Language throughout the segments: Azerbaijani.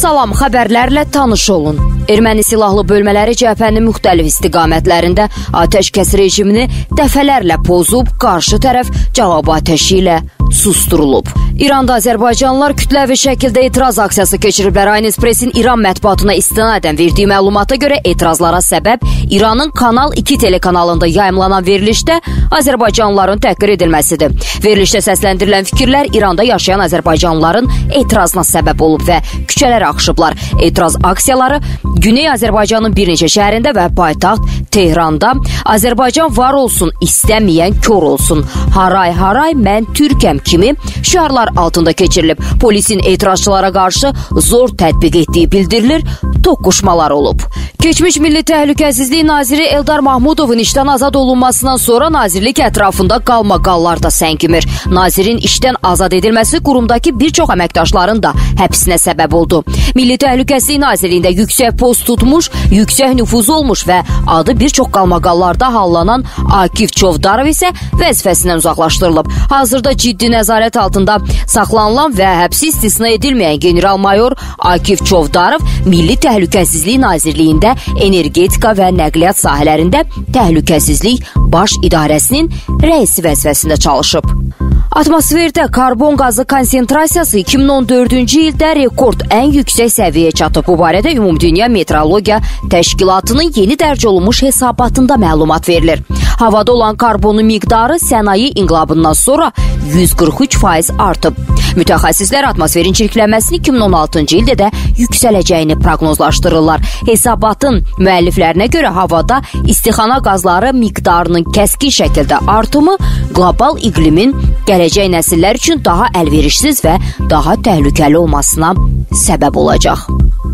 Salam, xəbərlərlə tanış olun. Erməni silahlı bölmələri cəbhənin müxtəlif istiqamətlərində atəşkəs rejimini dəfələrlə pozub, qarşı tərəf cavab atəşi ilə susturulub. İranda Azərbaycanlılar kütləvi şəkildə etiraz aksiyası keçiriblər. Aynı Pressin İran mətbuatına istinadən verdiyi məlumata görə etirazlara səbəb İranın Kanal 2 telekanalında yayımlanan verilişdə Azərbaycanlıların təhqir edilməsidir. Verilişdə səsləndirilən fikirlər İranda yaşayan Azərbaycanlıların etirazına səbəb olub və küçələrə axışıblar. Etiraz aksiyaları Güney Azərbaycanın bir neçə şəhərində və paytaxt Tehranda Azərbaycan var olsun, istəməyən kör olsun, haray haray mən Türkəm kimi şüarlar altında keçirilib. Polisin etirazçılara qarşı zor tətbiq etdiyi bildirilir, toqquşmalar olub. Keçmiş Milli Təhlükəsizlik Naziri Eldar Mahmudovun işdən azad olunmasından sonra nazirlik ətrafında qalmaqallar da səngimir. Nazirin işdən azad edilməsi qurumdakı bir çox əməkdaşların da həbsinə səbəb oldu. Milli Təhlükəsizlik Nazirliyində yüksək post tutmuş, yüksək nüfuz olmuş və adı bir çox qalmaqallarda hallanan Akif Çovdarov isə vəzifəsindən uzaqlaşdırılıb. Hazırda ciddi nəzarət altında saxlanılan və həbsi istisna edilməyən general-mayor Akif Çovdarov Milli Təhlükəsizlik Nazirliyində energetika və nəqliyyat sahələrində Təhlükəsizlik Baş İdarəsinin rəisi vəzifəsində çalışıb. Atmosferdə karbon qazı konsentrasiyası 2014-cü ildə rekord ən yüksək səviyyəyə çatıb. Bu barədə Ümumdünya Meteorologiya Təşkilatının yeni dərc olunmuş hesabatında məlumat verilir. Havada olan karbonun miqdarı sənaye inqilabından sonra 143% artıb. Mütəxəssislər atmosferin çirklənməsini 2016-cı ildə də yüksələcəyini proqnozlaşdırırlar. Hesabatın müəlliflərinə görə havada istixana qazları miqdarının kəskin şəkildə artımı qlobal iqlimin gələcək nəsillər üçün daha əlverişsiz və daha təhlükəli olmasına səbəb olacaq.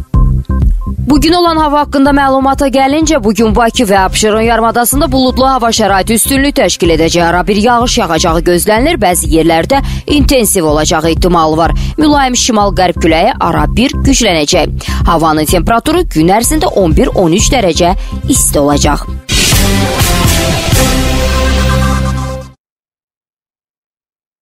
Bugün olan hava haqqında məlumata gəlincə, bugün Bakı və Abşeron yarımadasında buludlu hava şəraiti üstünlük təşkil edəcək. Ara bir yağış yağacağı gözlənilir, bəzi yerlərdə intensiv olacağı ehtimalı var. Mülayim şimal-qərb küləyi ara bir güclənəcək. Havanın temperaturu gün ərzində 11-13 dərəcə isti olacaq.